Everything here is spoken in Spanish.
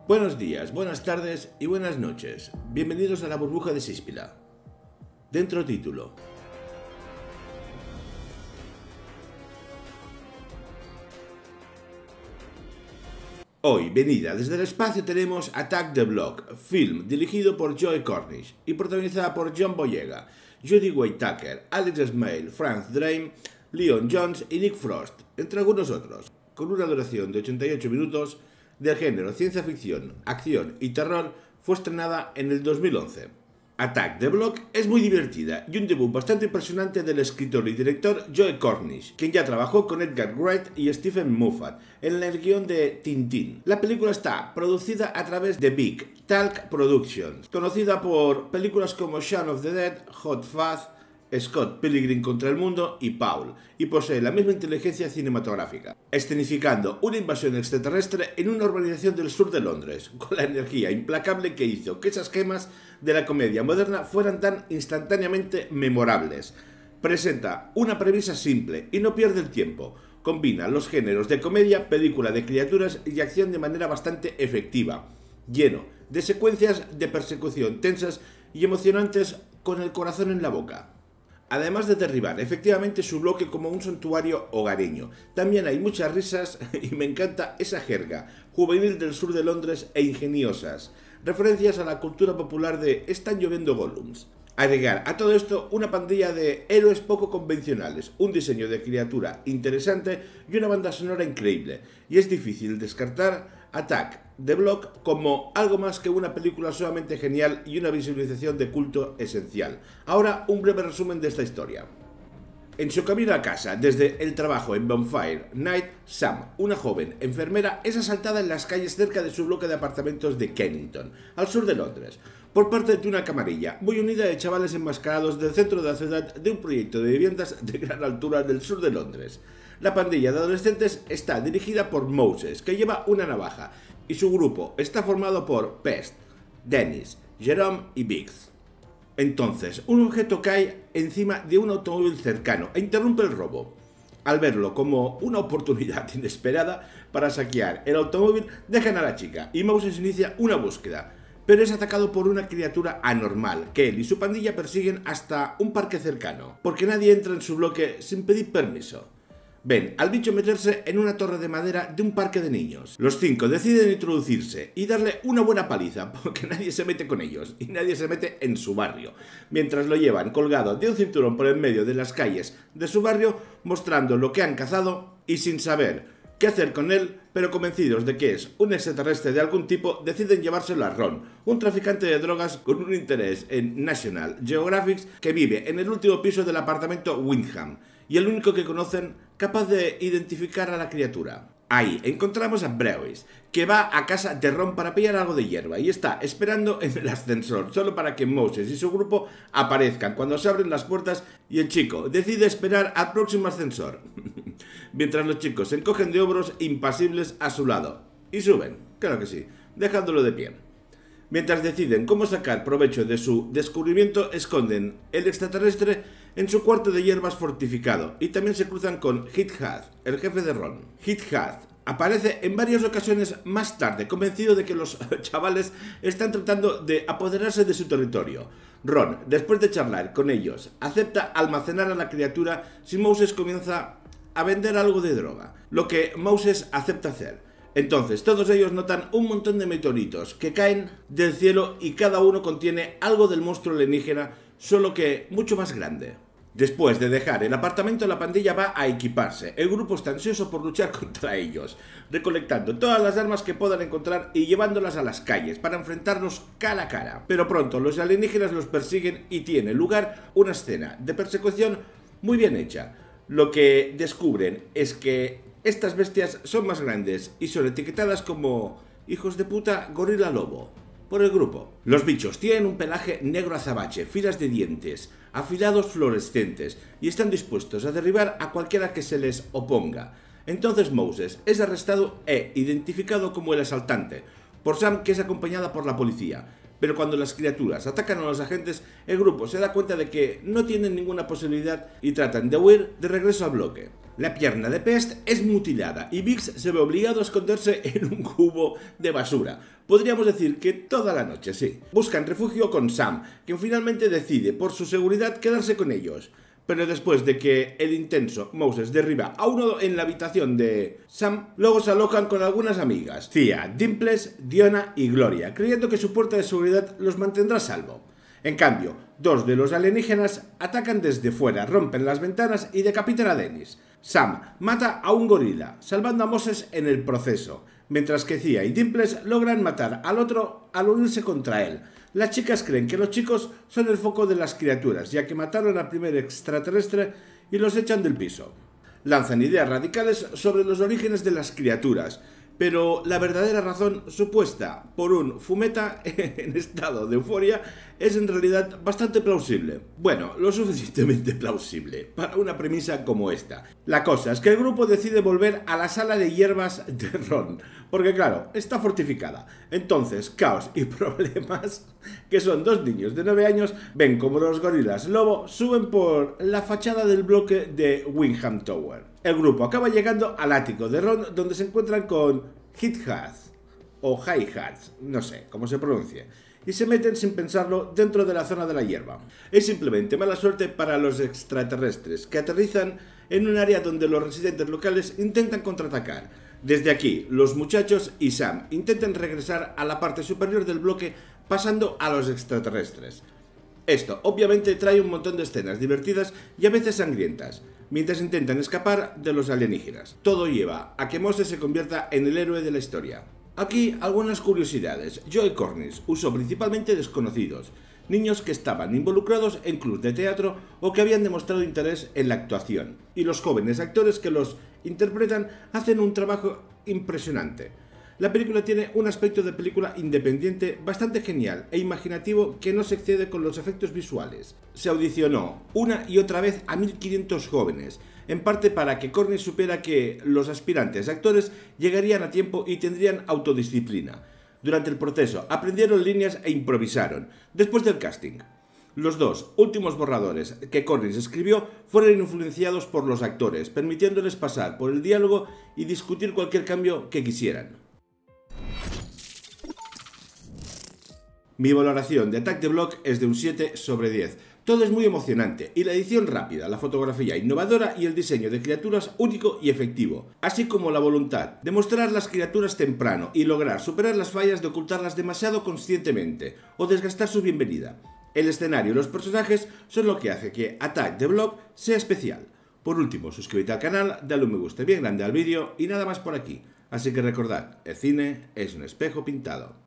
Buenos días, buenas tardes y buenas noches. Bienvenidos a la burbuja de Síspila. Dentro título. Hoy, venida desde el espacio, tenemos Attack the Block, film dirigido por Joe Cornish y protagonizada por John Boyega, Jodie Whittaker, Alex Smale, Frank Dram, Leon Jones y Nick Frost, entre algunos otros, con una duración de 88 minutos, del género ciencia ficción, acción y terror. Fue estrenada en el 2011. Attack the Block es muy divertida y un debut bastante impresionante del escritor y director Joe Cornish, quien ya trabajó con Edgar Wright y Stephen Moffat en el guión de Tintín. La película está producida a través de Big Talk Productions, conocida por películas como Shaun of the Dead, Hot Fuzz, Scott Pilgrim contra el mundo y Paul, y posee la misma inteligencia cinematográfica, escenificando una invasión extraterrestre en una urbanización del sur de Londres, con la energía implacable que hizo que esas gemas de la comedia moderna fueran tan instantáneamente memorables. Presenta una premisa simple y no pierde el tiempo. Combina los géneros de comedia, película de criaturas y acción de manera bastante efectiva, lleno de secuencias de persecución tensas y emocionantes con el corazón en la boca. Además de derribar efectivamente su bloque como un santuario hogareño, también hay muchas risas y me encanta esa jerga juvenil del sur de Londres e ingeniosas referencias a la cultura popular de "están lloviendo golems". Agregar a todo esto una pandilla de héroes poco convencionales, un diseño de criatura interesante y una banda sonora increíble, y es difícil descartar Attack the Block como algo más que una película solamente genial y una visualización de culto esencial. Ahora un breve resumen de esta historia. En su camino a casa, desde el trabajo en Bonfire Night, Sam, una joven enfermera, es asaltada en las calles cerca de su bloque de apartamentos de Kennington, al sur de Londres, por parte de una camarilla muy unida de chavales enmascarados del centro de la ciudad de un proyecto de viviendas de gran altura del sur de Londres. La pandilla de adolescentes está dirigida por Moses, que lleva una navaja, y su grupo está formado por Pest, Dennis, Jerome y Biggs. Entonces, un objeto cae encima de un automóvil cercano e interrumpe el robo. Al verlo como una oportunidad inesperada para saquear el automóvil, dejan a la chica y Moses inicia una búsqueda, pero es atacado por una criatura anormal que él y su pandilla persiguen hasta un parque cercano, porque nadie entra en su bloque sin pedir permiso. Ven al bicho meterse en una torre de madera de un parque de niños. Los 5 deciden introducirse y darle una buena paliza, porque nadie se mete con ellos y nadie se mete en su barrio, mientras lo llevan colgado de un cinturón por en medio de las calles de su barrio, mostrando lo que han cazado y sin saber qué hacer con él, pero convencidos de que es un extraterrestre de algún tipo, deciden llevárselo a Ron, un traficante de drogas con un interés en National Geographic que vive en el último piso del apartamento Windham, y el único que conocen capaz de identificar a la criatura. Ahí encontramos a Brewis, que va a casa de Ron para pillar algo de hierba y está esperando en el ascensor solo para que Moses y su grupo aparezcan cuando se abren las puertas, y el chico decide esperar al próximo ascensor, mientras los chicos se encogen de hombros impasibles a su lado y suben, claro que sí, dejándolo de pie. Mientras deciden cómo sacar provecho de su descubrimiento, esconden el extraterrestre en su cuarto de hierbas fortificado y también se cruzan con Hit-Hath, el jefe de Ron. Hit-Hath aparece en varias ocasiones más tarde, convencido de que los chavales están tratando de apoderarse de su territorio. Ron, después de charlar con ellos, acepta almacenar a la criatura si Moses comienza a vender algo de droga, lo que Moses acepta hacer. Entonces todos ellos notan un montón de meteoritos que caen del cielo y cada uno contiene algo del monstruo alienígena, solo que mucho más grande. Después de dejar el apartamento, la pandilla va a equiparse. El grupo está ansioso por luchar contra ellos, recolectando todas las armas que puedan encontrar y llevándolas a las calles para enfrentarlos cara a cara. Pero pronto los alienígenas los persiguen y tiene lugar una escena de persecución muy bien hecha. Lo que descubren es que estas bestias son más grandes y son etiquetadas como hijos de puta gorila lobo por el grupo. Los bichos tienen un pelaje negro azabache, filas de dientes, afilados fluorescentes y están dispuestos a derribar a cualquiera que se les oponga. Entonces Moses es arrestado e identificado como el asaltante por Sam, que es acompañada por la policía. Pero cuando las criaturas atacan a los agentes, el grupo se da cuenta de que no tienen ninguna posibilidad y tratan de huir de regreso al bloque. La pierna de Pest es mutilada y Biggs se ve obligado a esconderse en un cubo de basura. Podríamos decir que toda la noche, sí. Buscan refugio con Sam, quien finalmente decide, por su seguridad, quedarse con ellos. Pero después de que el intenso Moses derriba a uno en la habitación de Sam, luego se alojan con algunas amigas, Thea, Dimples, Diona y Gloria, creyendo que su puerta de seguridad los mantendrá a salvo. En cambio, dos de los alienígenas atacan desde fuera, rompen las ventanas y decapitan a Dennis. Sam mata a un gorila, salvando a Moses en el proceso, mientras que Thea y Dimples logran matar al otro al unirse contra él. Las chicas creen que los chicos son el foco de las criaturas, ya que mataron al primer extraterrestre y los echan del piso. Lanzan ideas radicales sobre los orígenes de las criaturas, pero la verdadera razón supuesta por un fumeta en estado de euforia es en realidad bastante plausible. Bueno, lo suficientemente plausible para una premisa como esta. La cosa es que el grupo decide volver a la sala de hierbas de Ron, porque claro, está fortificada. Entonces, Caos y Problemas, que son dos niños de 9 años, ven como los gorilas lobo suben por la fachada del bloque de Wingham Tower. El grupo acaba llegando al ático de Ron, donde se encuentran con Hi-Hats, o Hi-Hats, no sé cómo se pronuncia, y se meten sin pensarlo dentro de la zona de la hierba. Es simplemente mala suerte para los extraterrestres, que aterrizan en un área donde los residentes locales intentan contraatacar. Desde aquí, los muchachos y Sam intentan regresar a la parte superior del bloque pasando a los extraterrestres. Esto obviamente trae un montón de escenas divertidas y a veces sangrientas, mientras intentan escapar de los alienígenas. Todo lleva a que Moses se convierta en el héroe de la historia. Aquí algunas curiosidades. Joe Cornish usó principalmente desconocidos, niños que estaban involucrados en clubes de teatro o que habían demostrado interés en la actuación, y los jóvenes actores que los interpretan hacen un trabajo impresionante. La película tiene un aspecto de película independiente bastante genial e imaginativo que no se excede con los efectos visuales. Se audicionó una y otra vez a 1500 jóvenes, en parte para que Cornish supiera que los aspirantes actores llegarían a tiempo y tendrían autodisciplina. Durante el proceso aprendieron líneas e improvisaron. Después del casting, los dos últimos borradores que Cornish escribió fueron influenciados por los actores, permitiéndoles pasar por el diálogo y discutir cualquier cambio que quisieran. Mi valoración de Attack the Block es de un 7 sobre 10. Todo es muy emocionante y la edición rápida, la fotografía innovadora y el diseño de criaturas único y efectivo, así como la voluntad de mostrar las criaturas temprano y lograr superar las fallas de ocultarlas demasiado conscientemente o desgastar su bienvenida. El escenario y los personajes son lo que hace que Attack the Block sea especial. Por último, suscríbete al canal, dale un me gusta bien grande al vídeo y nada más por aquí. Así que recordad, el cine es un espejo pintado.